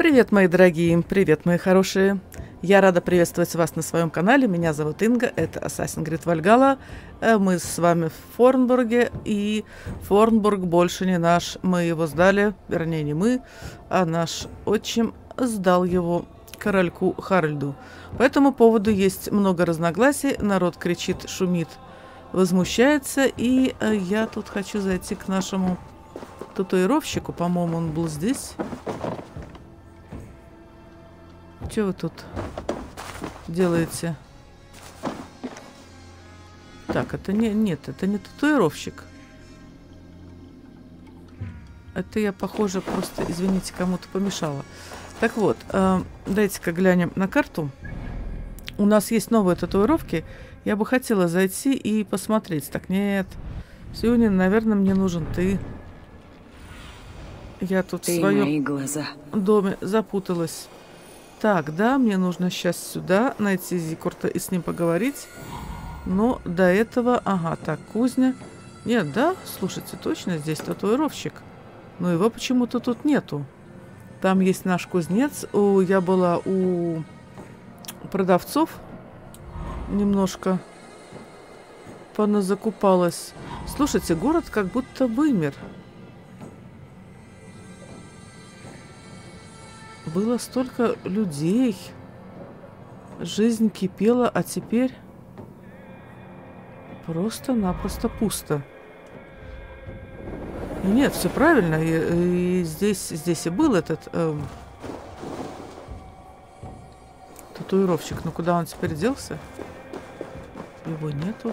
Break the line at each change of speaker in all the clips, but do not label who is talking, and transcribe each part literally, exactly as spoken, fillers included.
Привет, мои дорогие, привет, мои хорошие. Я рада приветствовать вас на своем канале. Меня зовут Инга, это Assassin's Creed Valhalla. Э, Мы с вами в Форнбурге, и Форнбург больше не наш. Мы его сдали, вернее, не мы, а наш отчим сдал его корольку Харальду. По этому поводу есть много разногласий, народ кричит, шумит, возмущается, и э, я тут хочу зайти к нашему татуировщику, по-моему, он был здесь. Что вы тут делаете? Так, это не... Нет, это не татуировщик. Это я, похоже, просто, извините, кому-то помешала. Так вот, э, дайте-ка глянем на карту. У нас есть новые татуировки. Я бы хотела зайти и посмотреть. Так, нет. Сегодня, наверное, мне нужен ты. Я тут
Ты
в своем
мои глаза.
доме запуталась. Так, да, мне нужно сейчас сюда найти Зикурта и с ним поговорить. Но до этого... Ага, так, кузня. Нет, да, слушайте, точно здесь татуировщик. Но его почему-то тут нету. Там есть наш кузнец. У, я была у продавцов. Немножко поназакупалась. Слушайте, город как будто вымер. Было столько людей. Жизнь кипела, а теперь просто-напросто пусто. И нет, все правильно. И, и здесь, здесь и был этот эм, татуировщик. Но куда он теперь делся? Его нету.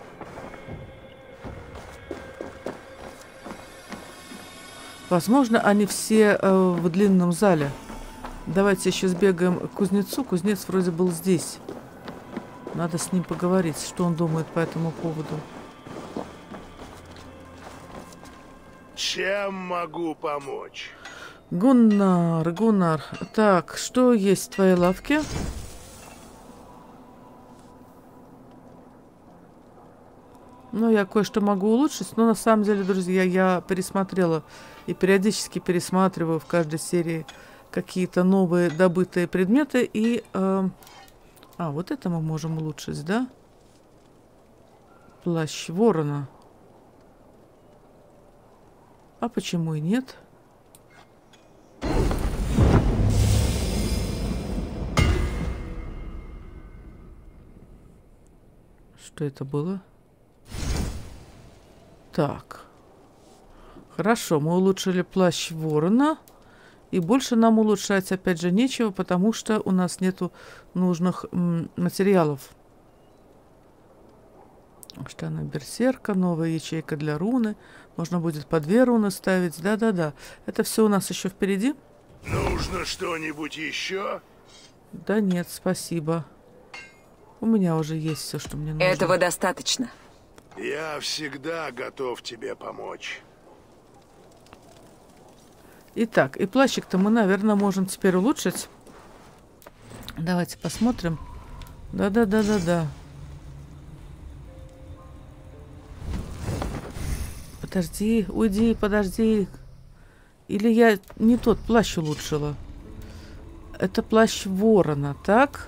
Возможно, они все э, в длинном зале. Давайте еще сбегаем к кузнецу. Кузнец вроде был здесь. Надо с ним поговорить, что он думает по этому поводу.
Чем могу помочь?
Гуннар, Гуннар. Так, что есть в твоей лавке? Ну, я кое-что могу улучшить, но на самом деле, друзья, я пересмотрела и периодически пересматриваю в каждой серии какие-то новые добытые предметы. И... Э, а, вот это мы можем улучшить, да? Плащ ворона. А почему и нет? Что это было? Так. Хорошо, мы улучшили плащ ворона. И больше нам улучшать, опять же, нечего, потому что у нас нету нужных м, материалов. Штаны берсерка, новая ячейка для руны. Можно будет по две руны ставить. Да-да-да. Это все у нас еще впереди.
Нужно что-нибудь еще?
Да нет, спасибо. У меня уже есть все, что мне нужно.
Этого достаточно.
Я всегда готов тебе помочь.
Итак, и плащик-то мы, наверное, можем теперь улучшить. Давайте посмотрим. Да-да-да-да-да. Подожди, уйди, подожди. Или я не тот плащ улучшила? Это плащ ворона, так?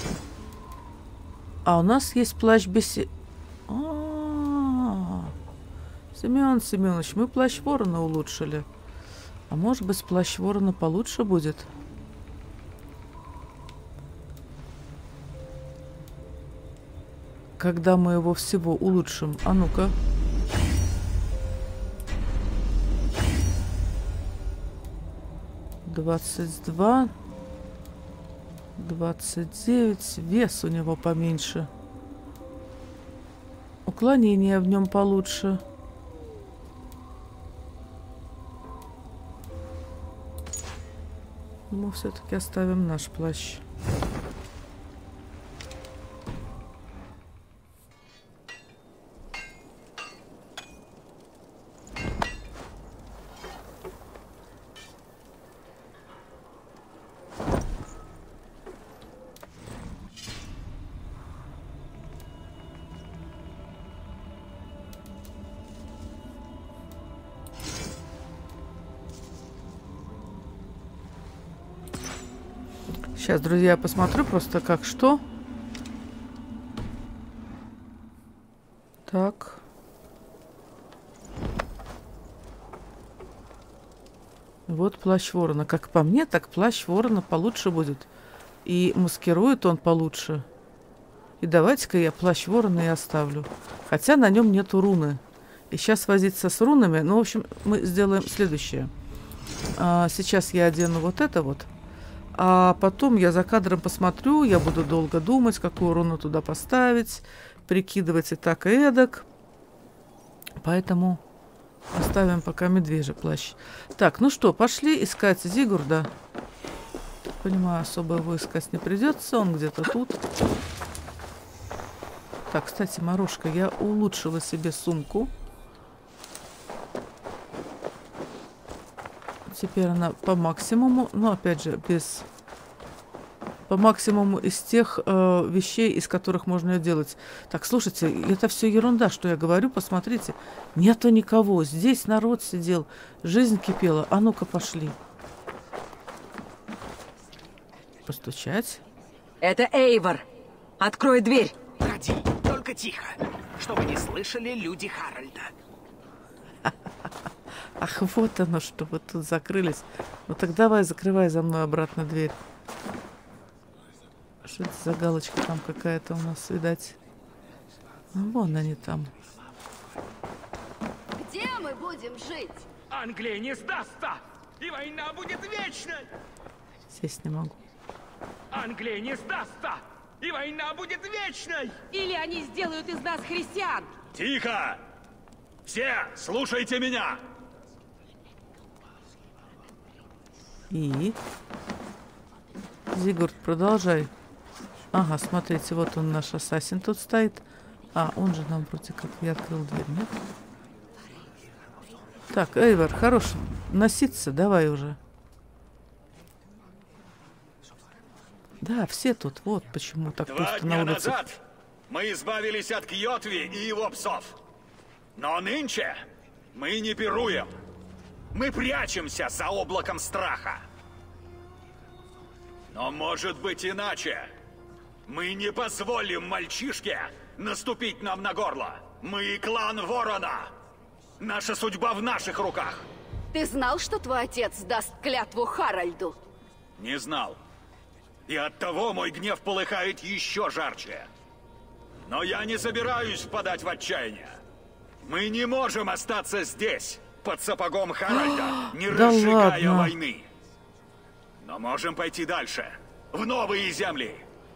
А у нас есть плащ беси... А-а-а. Семен Семенович, мы плащ ворона улучшили. А может быть, плащ ворона получше будет? Когда мы его всего улучшим. А ну-ка. двадцать два. двадцать девять. Вес у него поменьше. Уклонение в нем получше. Мы все-таки оставим наш плащ. Сейчас, друзья, я посмотрю просто как что. Так. Вот плащ ворона. Как по мне, так плащ ворона получше будет. И маскирует он получше. И давайте-ка я плащ ворона и оставлю. Хотя на нем нету руны. И сейчас возиться с рунами. Ну, в общем, мы сделаем следующее. А, сейчас я одену вот это вот. А потом я за кадром посмотрю. Я буду долго думать, какую руну туда поставить. Прикидывать и так, и эдак. Поэтому оставим пока медвежий плащ. Так, ну что, пошли искать Зигурда. Понимаю, особо его искать не придется. Он где-то тут. Так, кстати, Морошка, я улучшила себе сумку. Теперь она по максимуму. Но, опять же, без... По максимуму из тех э, вещей, из которых можно ее делать. Так, слушайте, это все ерунда, что я говорю. Посмотрите, нету никого. Здесь народ сидел, жизнь кипела. А ну-ка, пошли. Постучать.
Это Эйвор. Открой дверь.
Ходи, только тихо, чтобы не слышали люди Харальда.
Ах, вот оно что, вы тут закрылись. Ну так давай, закрывай за мной обратно дверь. Что это за галочка там какая-то у нас, видать? Ну, вон они там.
Где мы будем жить?
Англия не сдастся, и война будет вечной.
Сесть не могу.
Англия не сдастся, и война будет вечной.
Или они сделают из нас христиан.
Тихо! Все, слушайте меня!
И? Зигурд, продолжай. Ага, смотрите, вот он, наш ассасин тут стоит. А, он же нам вроде как... Я открыл дверь, нет? Так, Эйвор, хорош носиться, давай уже. Да, все тут, вот почему так
Два
пусто
дня
на улице.
назад мы избавились от Кьотви и его псов. Но нынче мы не пируем. Мы прячемся за облаком страха. Но может быть иначе. Мы не позволим мальчишке наступить нам на горло. Мы клан Ворона. Наша судьба в наших руках.
Ты знал, что твой отец даст клятву Харальду?
Не знал. И оттого мой гнев полыхает еще жарче. Но я не собираюсь впадать в отчаяние. Мы не можем остаться здесь, под сапогом Харальда, не
Да
разжигая
ладно.
войны. Но можем пойти дальше, в новые земли.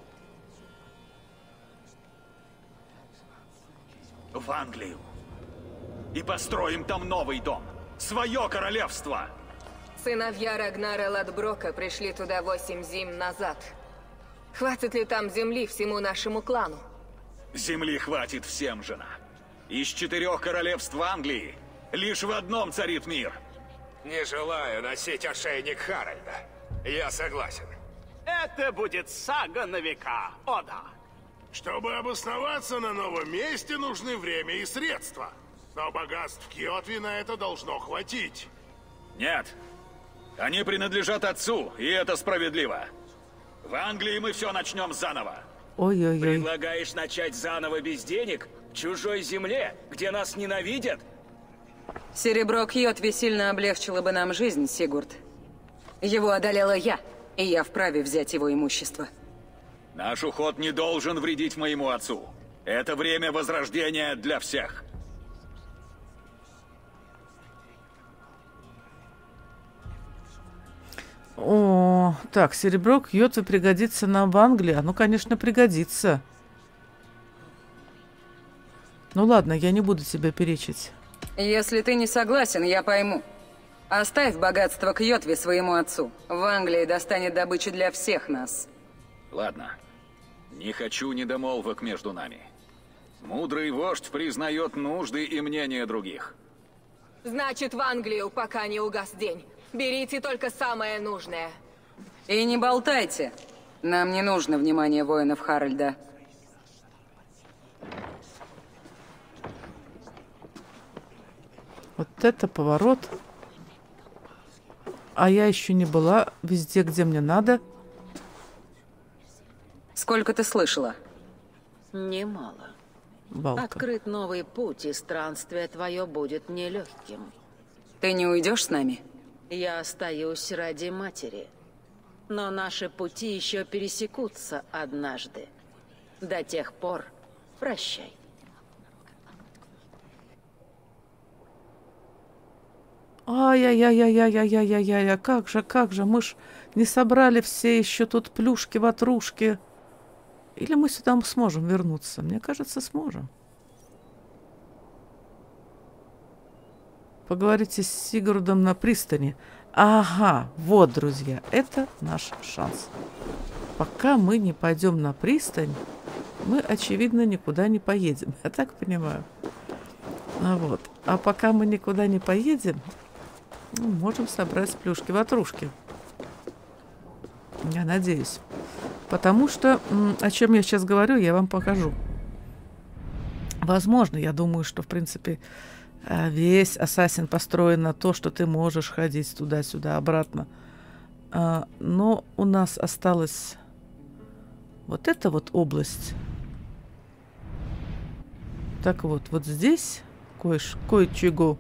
В Англию. И построим там новый дом. Свое королевство.
Сыновья Рагнара Ладброка пришли туда восемь зим назад. Хватит ли там земли всему нашему клану?
Земли хватит всем, жена. Из четырех королевств Англии лишь в одном царит мир.
Не желаю носить ошейник Харальда. Я согласен.
Это будет сага на века, о да.
Чтобы обосноваться на новом месте, нужны время и средства. Но богатств Кьотви на это должно хватить.
Нет. Они принадлежат отцу, и это справедливо. В Англии мы все начнем заново.
Ой-ой-ой.
Предлагаешь начать заново без денег? В чужой земле, где нас ненавидят?
Серебро Кьотви сильно облегчило бы нам жизнь, Сигурд. Его одолела я, и я вправе взять его имущество.
Наш уход не должен вредить моему отцу. Это время возрождения для всех.
О, так, серебро Кьотви пригодится нам в Англии. Оно, конечно, пригодится. Ну ладно, я не буду тебя перечить.
Если ты не согласен, я пойму. Оставь богатство Кьотви своему отцу. В Англии достанет добычи для всех нас.
Ладно. Не хочу недомолвок между нами. Мудрый вождь признает нужды и мнения других.
Значит, в Англию, пока не угас день. Берите только самое нужное.
И не болтайте. Нам не нужно внимание воинов Харальда.
Вот это поворот. А я еще не была везде, где мне надо.
Сколько ты слышала?
Немало.
Балка.
Открыт новый путь, и странствие твое будет нелегким.
Ты не уйдешь с нами?
Я остаюсь ради матери. Но наши пути еще пересекутся однажды. До тех пор прощай.
Ай-яй-яй-яй-яй-яй-яй-яй, как же, как же, мы ж не собрали все еще тут плюшки-ватрушки. Или мы сюда сможем вернуться? Мне кажется, сможем. Поговорите с Сигурдом на пристани. Ага, вот, друзья, это наш шанс. Пока мы не пойдем на пристань, мы, очевидно, никуда не поедем. Я так понимаю. А, вот. А пока мы никуда не поедем, ну, можем собрать плюшки-ватрушки. Я надеюсь. Потому что, о чем я сейчас говорю, я вам покажу. Возможно, я думаю, что, в принципе, весь Ассасин построен на то, что ты можешь ходить туда-сюда, обратно. Но у нас осталась вот эта вот область. Так вот, вот здесь кое-чего.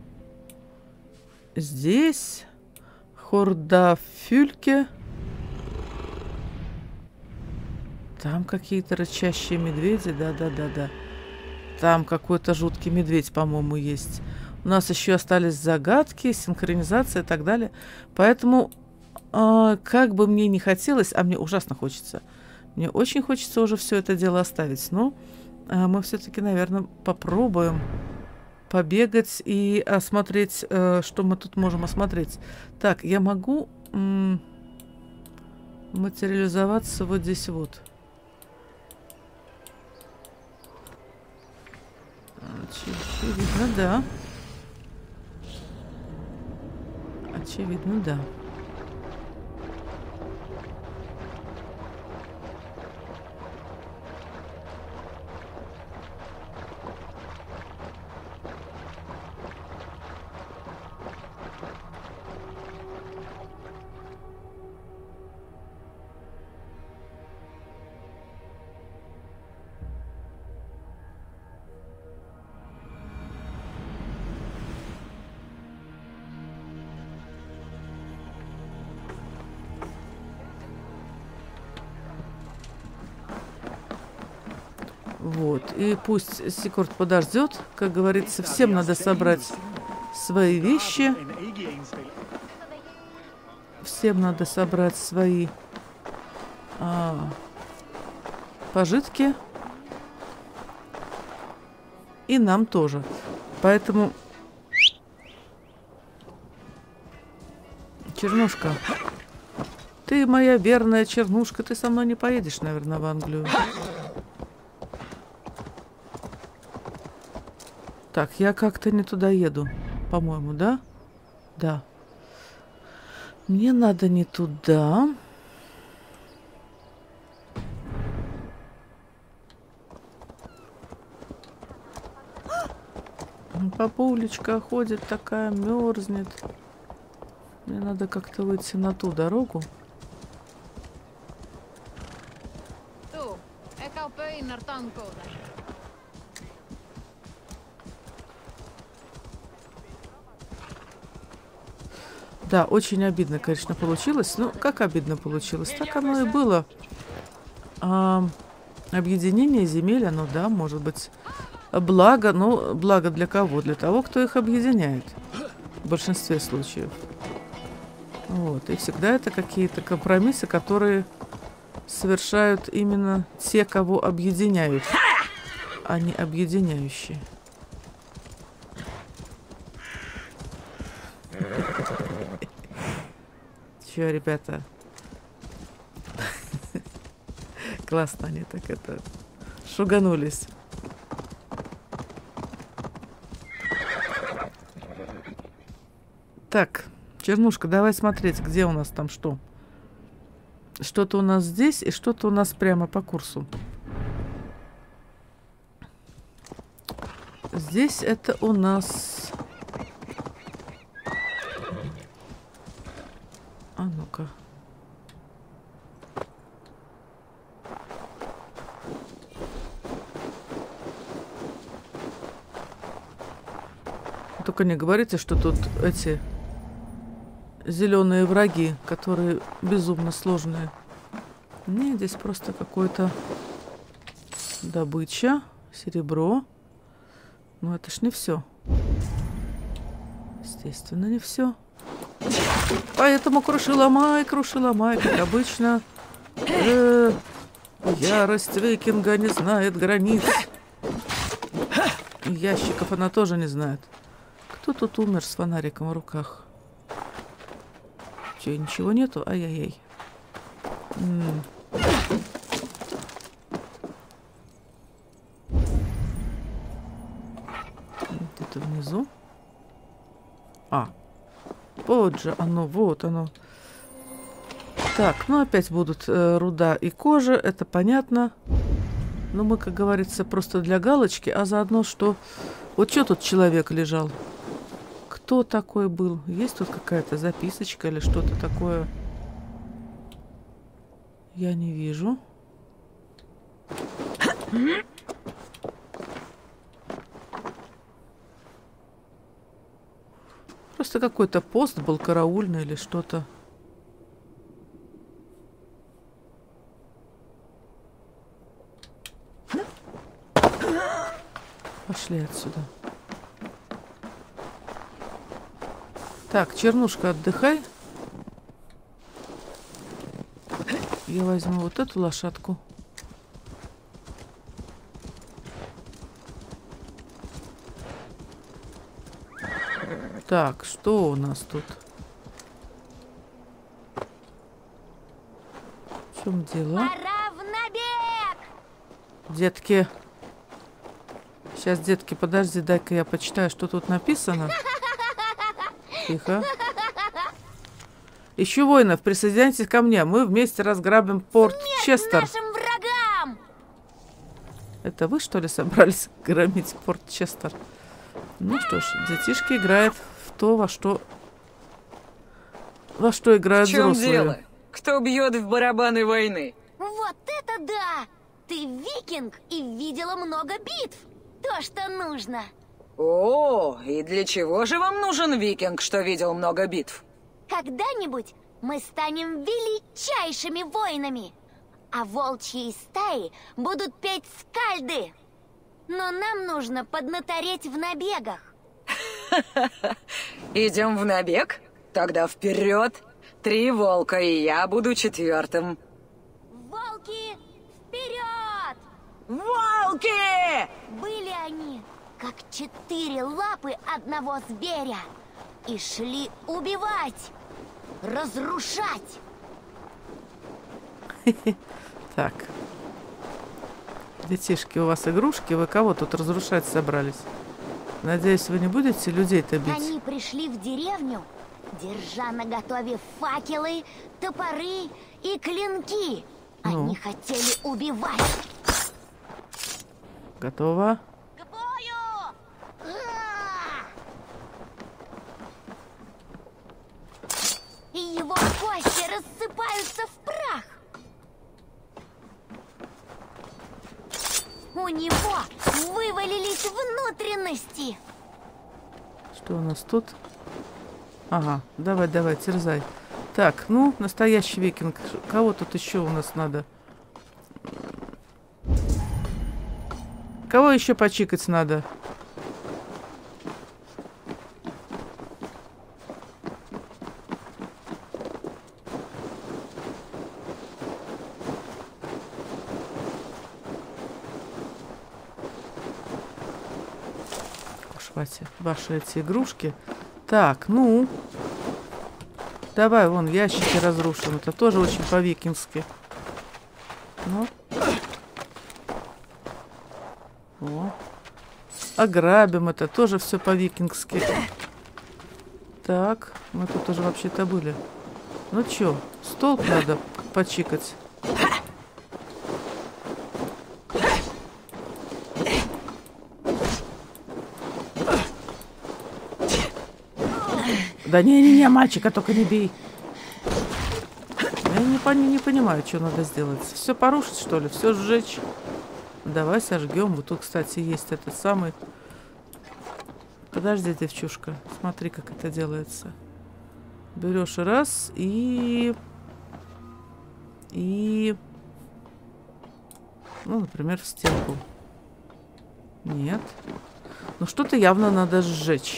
Здесь Хордафюльке. Там какие-то рычащие медведи, да-да-да-да. Там какой-то жуткий медведь, по-моему, есть. У нас еще остались загадки, синхронизация и так далее. Поэтому, э, как бы мне не хотелось, а мне ужасно хочется, мне очень хочется уже все это дело оставить. Но э, мы все-таки, наверное, попробуем побегать и осмотреть, э, что мы тут можем осмотреть. Так, я могу м- материализоваться вот здесь вот. Очевидно, да. Очевидно, да. Вот. И пусть Сигурд подождет. Как говорится, всем надо собрать свои вещи. Всем надо собрать свои а, пожитки. И нам тоже. Поэтому... Чернушка. Ты моя верная чернушка. Ты со мной не поедешь, наверное, в Англию. Так, я как-то не туда еду, по-моему, да? Да. Мне надо не туда. Папулечка ходит такая, мерзнет. Мне надо как-то выйти на ту дорогу. Да, очень обидно, конечно, получилось. Ну, как обидно получилось? Так оно и было. А, объединение земель, оно, да, может быть, благо. Но благо для кого? Для того, кто их объединяет. В большинстве случаев. Вот. И всегда это какие-то компромиссы, которые совершают именно те, кого объединяют, а не объединяющие. Чё, ребята? Классно они так это шуганулись. Так, Чернушка, давай смотреть, где у нас там что. Что-то у нас здесь и что-то у нас прямо по курсу. Здесь это у нас... А ну-ка. Только не говорите, что тут эти зеленые враги, которые безумно сложные. Не, здесь просто какой-то добыча, серебро. Но это ж не все. Естественно, не все. Поэтому круши-ломай, круши-ломай, как обычно. Э, ярость викинга не знает границ. Ящиков она тоже не знает. Кто тут умер с фонариком в руках? Че, ничего нету? Ай-яй-яй. М. Где-то внизу. А. Вот же оно, вот оно. Так, ну опять будут э, руда и кожа, это понятно. Но мы, как говорится, просто для галочки, а заодно что... Вот что тут человек лежал? Кто такой был? Есть тут какая-то записочка или что-то такое? Я не вижу. Просто какой-то пост был караульный или что-то. Пошли отсюда. Так, Чернушка, отдыхай. Я возьму вот эту лошадку. Так, что у нас тут? В чем дело?
Пора в набег!
Детки. Сейчас, детки, подожди, дай-ка я почитаю, что тут написано. Тихо. Ищу воинов, присоединяйтесь ко мне. Мы вместе разграбим порт Честер.
Нашим врагам!
Это вы, что ли, собрались громить порт Честер? Ну что ж, детишки играют в то, во что... Во что играют
В чем
взрослые.
дело? Кто бьет в барабаны войны?
Вот это да! Ты викинг и видела много битв. То, что нужно.
О, и для чего же вам нужен викинг, что видел много битв?
Когда-нибудь мы станем величайшими воинами, а волчьи стаи будут петь скальды. Но нам нужно поднатореть в набегах.
Идем в набег? Тогда вперед! Три волка, и я буду четвертым.
Волки, вперед!
Волки!
Были они, как четыре лапы одного зверя, и шли убивать, разрушать.
Так. Детишки, у вас игрушки? Вы кого тут разрушать собрались? Надеюсь, вы не будете людей-то бить?
Они пришли в деревню, держа наготове факелы, топоры и клинки.
Ну?
Они хотели убивать.
Готово.
К бою! А! И его кости рассыпаются в прах. У него вывалились внутренности.
Что у нас тут? Ага, давай, давай, терзай. Так, ну, настоящий викинг. Кого тут еще у нас надо? Кого еще почикать надо? Ваши эти игрушки. Так, ну. Давай, вон, ящики разрушим. Это тоже очень по-викински. Ну. О. Ограбим это. Тоже все по-викингски. Так, мы тут уже вообще-то были. Ну чё, столб надо почикать. Да не-не-не, мальчика, только не бей. Я не, пони, не понимаю, что надо сделать. Все порушить, что ли? Все сжечь? Давай сожгем. Вот тут, кстати, есть этот самый Подожди, девчушка. Смотри, как это делается. Берешь раз и... И... Ну, например, в стенку. Нет. Ну, что-то явно надо сжечь.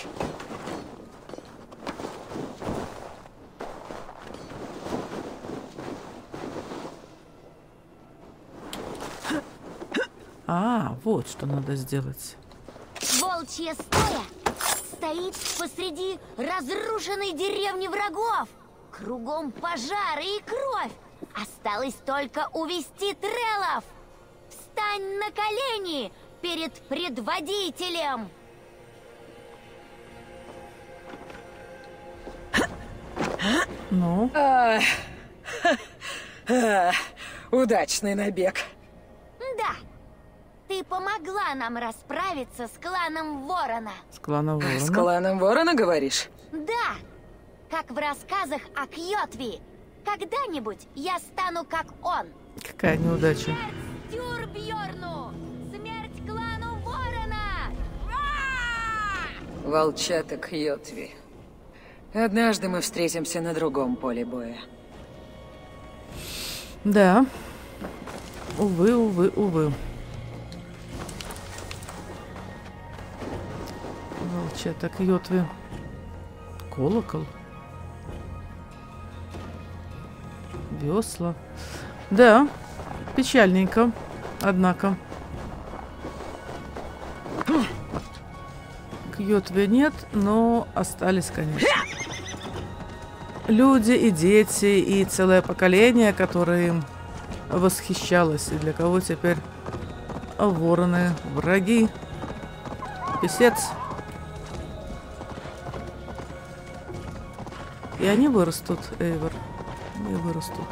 А, вот что надо сделать.
Волчья стоя стоит посреди разрушенной деревни врагов. Кругом пожары и кровь. Осталось только увести треллов. Встань на колени перед предводителем.
Ну?
А, а, удачный набег.
Да. Ты помогла нам расправиться с кланом Ворона.
С кланом Ворона?
С кланом Ворона, говоришь?
Да. Как в рассказах о Кьотви. Когда-нибудь я стану как он.
Какая неудача.
Смерть Стюрбьорну! Смерть клану Ворона!
Волчата Кьотви. Однажды мы встретимся на другом поле боя.
Да. Увы, увы, увы. Волчата Кьотви. Колокол. Весла. Да, печальненько, однако. Кьотви нет, но остались, конечно. Люди и дети, и целое поколение, которое им восхищалось, и для кого теперь вороны враги. Песец. И они вырастут, Эйвор. И вырастут.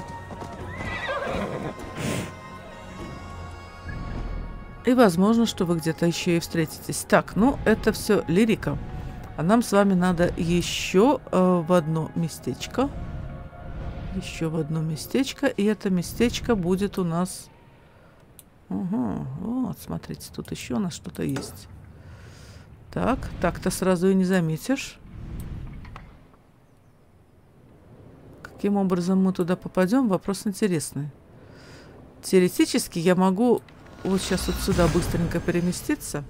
И возможно, что вы где-то еще и встретитесь. Так, ну это все лирика. А нам с вами надо еще э, в одно местечко. Еще в одно местечко. И это местечко будет у нас... Угу, вот, смотрите, тут еще у нас что-то есть. Так, так-то сразу и не заметишь. Каким образом мы туда попадем? Вопрос интересный. Теоретически я могу вот сейчас вот сюда быстренько переместиться.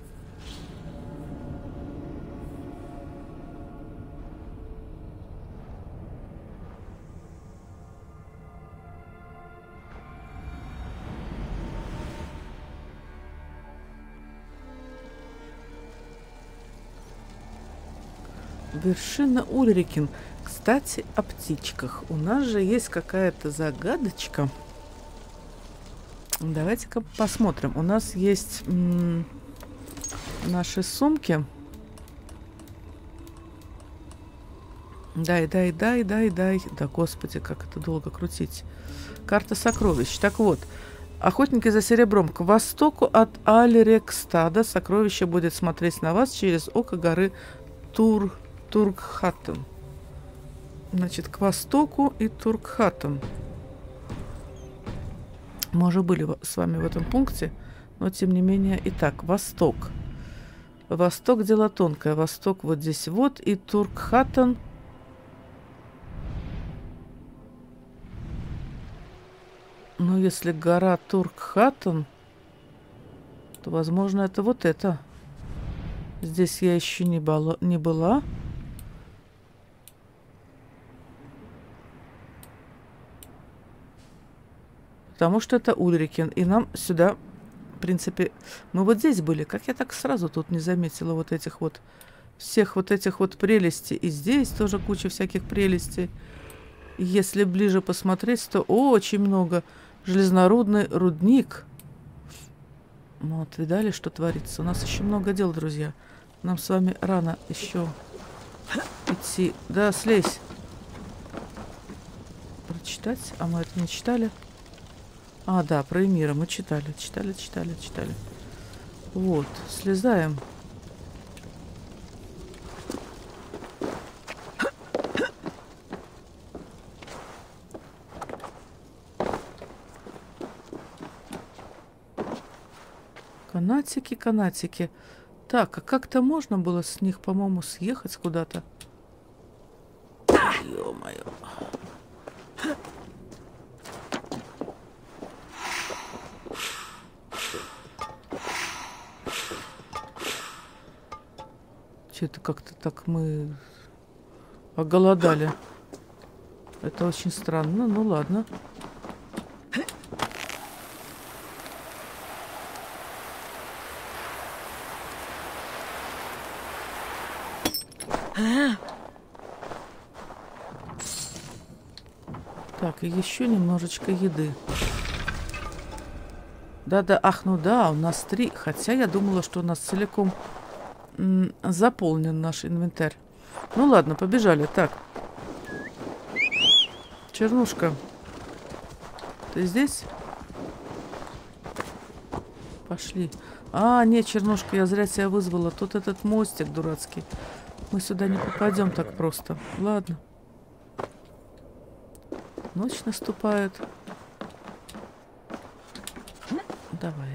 Вершина Ульрикин. Кстати, о птичках. У нас же есть какая-то загадочка. Давайте-ка посмотрим. У нас есть м- наши сумки. Дай, дай, дай, дай, дай. Да, господи, как это долго крутить. Карта сокровищ. Так вот. Охотники за серебром. К востоку от Алерекстада сокровище будет смотреть на вас через око горы Тур... Тургхаттен. Значит, к востоку и Тургхаттен. Мы уже были с вами в этом пункте, но тем не менее. Итак, восток. Восток дело тонкое. Восток вот здесь вот. И Тургхаттен. Ну, если гора Тургхаттен, то, возможно, это вот это. Здесь я еще не была. Не была. Потому что это Ульрикин. И нам сюда, в принципе... Мы вот здесь были. Как я так сразу тут не заметила вот этих вот... Всех вот этих вот прелестей. И здесь тоже куча всяких прелестей. И если ближе посмотреть, то очень много. Железнорудный рудник. Вот, видали, что творится? У нас еще много дел, друзья. Нам с вами рано еще идти. Да, слезь. Прочитать? А мы это не читали? А, да, про Эмира мы читали, читали, читали, читали. Вот, слезаем. Канатики, канатики. Так, а как-то можно было с них, по-моему, съехать куда-то? Ё-моё. Что-то как-то так мы оголодали. Это очень странно. Ну ладно. Так, и еще немножечко еды. Да-да, ах, ну да, у нас три. Хотя я думала, что у нас целиком м, заполнен наш инвентарь. Ну ладно, побежали. Так. Чернушка. Ты здесь? Пошли. А, нет, Чернушка, я зря тебя вызвала. Тут этот мостик дурацкий. Мы сюда не попадем так просто. Ладно. Ночь наступает. Давай,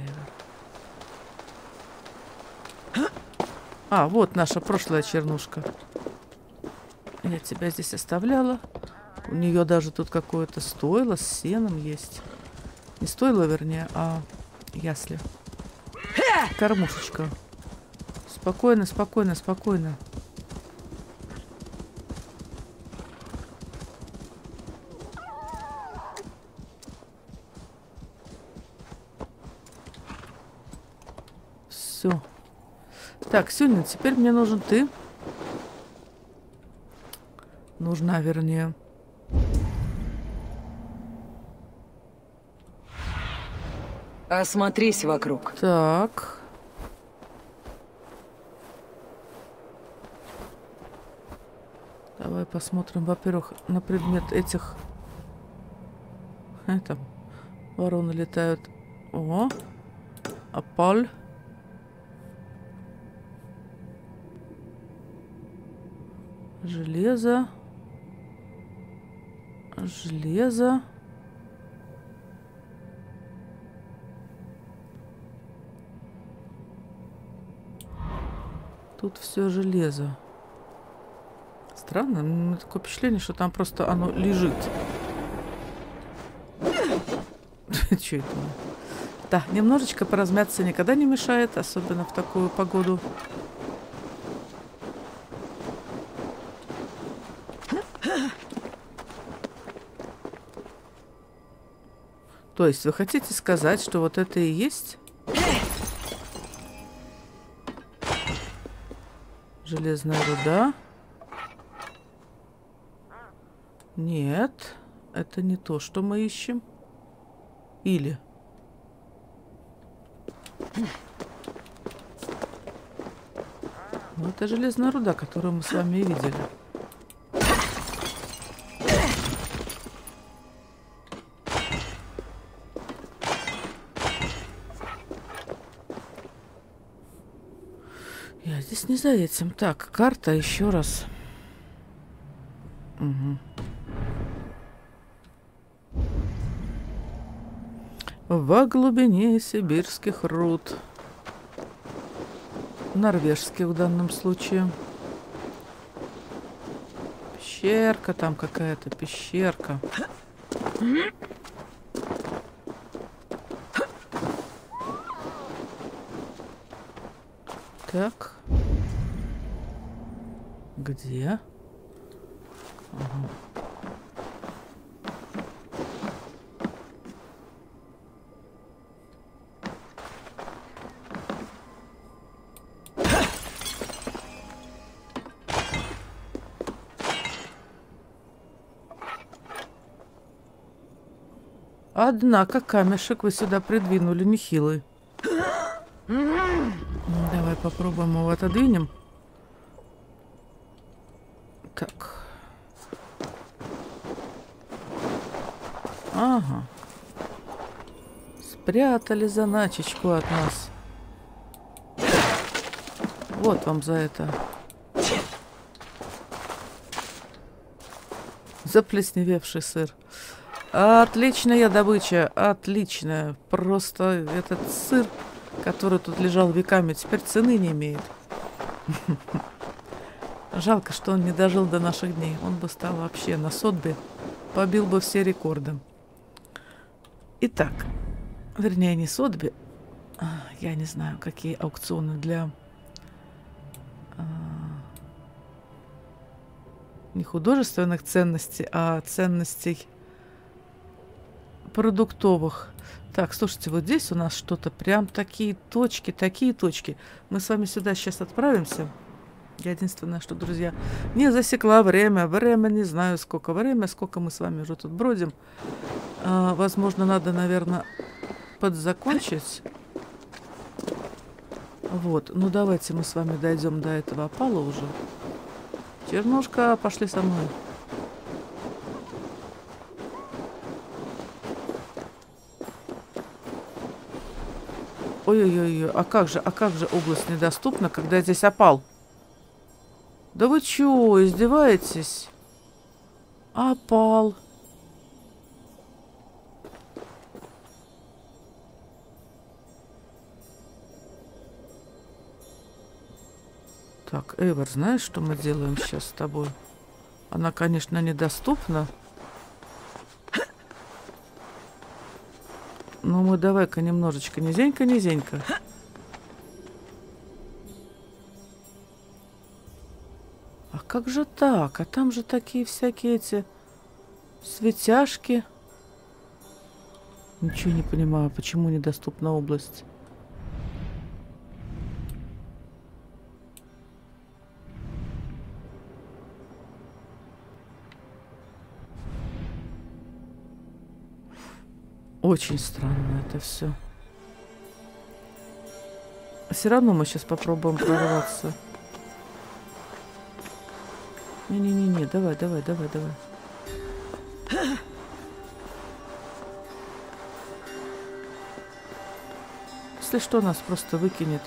Эвер. А, вот наша прошлая Чернушка. Я тебя здесь оставляла. У нее даже тут какое-то стойло с сеном есть. Не стойло, вернее, а ясли. Кормушечка. Спокойно, спокойно, спокойно. Все. Так, Сюнин, теперь мне нужен ты. Нужна, вернее.
Осмотрись вокруг.
Так. Давай посмотрим, во-первых, на предмет этих... Это, вороны летают. О, опаль. Железо. Железо. Тут все железо. Странно, у меня такое впечатление, что там просто оно лежит. Че это? Да, немножечко поразмяться никогда не мешает, особенно в такую погоду. То есть вы хотите сказать, что вот это и есть железная руда? Нет, это не то, что мы ищем. Или... Ну, это железная руда, которую мы с вами и видели. Я здесь не за этим. Так, карта еще раз. Угу. Во глубине сибирских руд. Норвежских в данном случае. Пещерка там какая-то, пещерка. Так. Где? Ага. Однако камешек вы сюда придвинули нехилый. Давай попробуем его отодвинем. Так. Ага. Спрятали заначечку от нас. Вот вам за это. Заплесневевший сыр. Отличная добыча, отличная. Просто этот сыр который тут лежал веками, теперь цены не имеет. Жалко, что он не дожил до наших дней. Он бы стал вообще на Сотбе, побил бы все рекорды. Итак, вернее, не Сотбе, я не знаю, какие аукционы для а, не художественных ценностей, а ценностей продуктовых. Так, слушайте, вот здесь у нас что-то прям такие точки, такие точки. Мы с вами сюда сейчас отправимся. Я единственное, что, друзья, не засекла время. Время, не знаю, сколько время, сколько мы с вами уже тут бродим. А, возможно, надо, наверное, подзакончить. Вот, ну давайте мы с вами дойдем до этого опала уже. Чернушка, пошли со мной. Ой-ой-ой, а как же, а как же область недоступна, когда здесь опал? Да вы чё, издеваетесь? Опал. Так, Эйвор, знаешь, что мы делаем сейчас с тобой? Она, конечно, недоступна. Но мы давай-ка немножечко низенько-низенько. А как же так? А там же такие всякие эти светяшки. Ничего не понимаю, почему недоступна область. Очень странно это все. Все равно мы сейчас попробуем прорваться. Не-не-не-не, давай, давай, давай, давай. Если что, нас просто выкинет.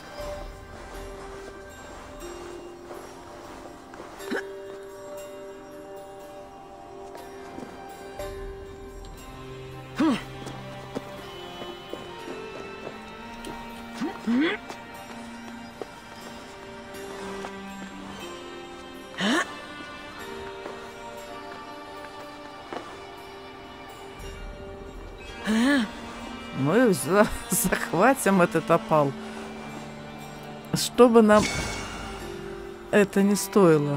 Мы за захватим этот опал. Что бы нам это не стоило.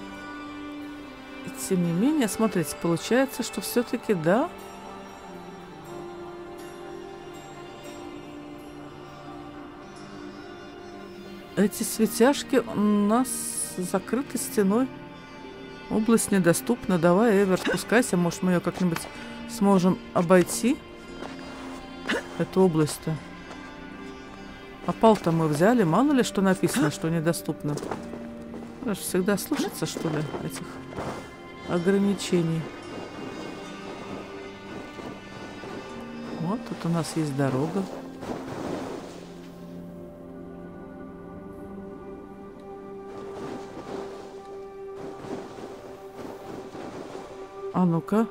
И тем не менее, смотрите, получается, что все-таки да. Эти светяшки у нас закрыты стеной. Область недоступна. Давай, Эвер, спускайся. Может, мы ее как-нибудь сможем обойти. Эту область-то. Опал-то мы взяли. Мало ли, что написано, что недоступно. Надо всегда слушаться, что ли, этих ограничений. Вот тут у нас есть дорога. А ну-ка.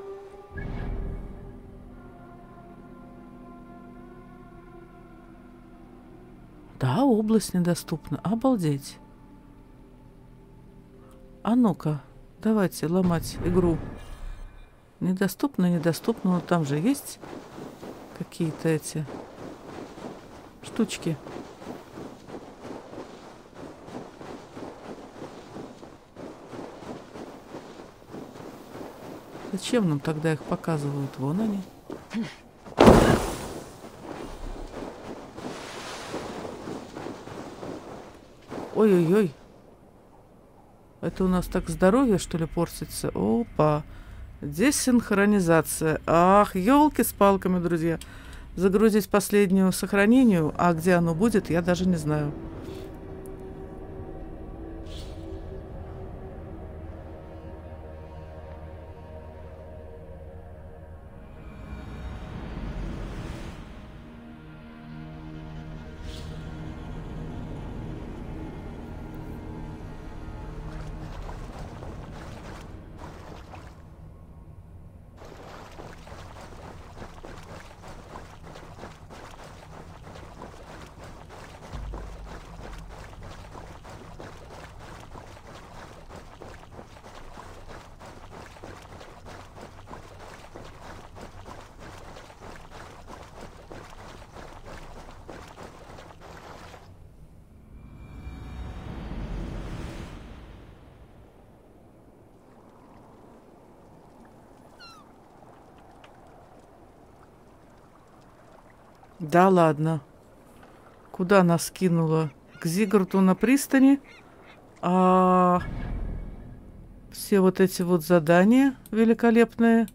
Да, область недоступна. Обалдеть. А ну-ка, давайте ломать игру. Недоступно, недоступно. Но там же есть какие-то эти штучки. Зачем нам тогда их показывают? Вон они. Ой-ой-ой. Это у нас так здоровье, что ли, портится? Опа. Десинхронизация. Ах, елки с палками, друзья. Загрузить последнюю сохранению. А где оно будет, я даже не знаю. Да ладно. Куда нас кинуло? К Зигурду на пристани. А все вот эти вот задания великолепные.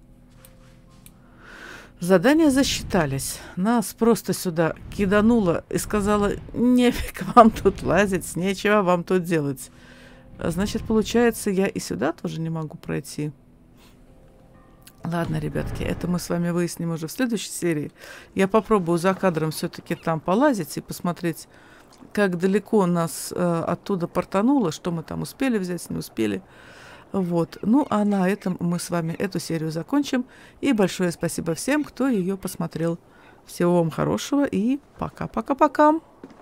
Задания засчитались. Нас просто сюда кидануло и сказала, нефиг вам тут лазить, нечего вам тут делать. Значит, получается, я и сюда тоже не могу пройти. Ладно, ребятки, это мы с вами выясним уже в следующей серии. Я попробую за кадром все-таки там полазить и посмотреть, как далеко нас э, оттуда портануло, что мы там успели взять, не успели. Вот. Ну, а на этом мы с вами эту серию закончим. И большое спасибо всем, кто ее посмотрел. Всего вам хорошего и пока-пока-пока.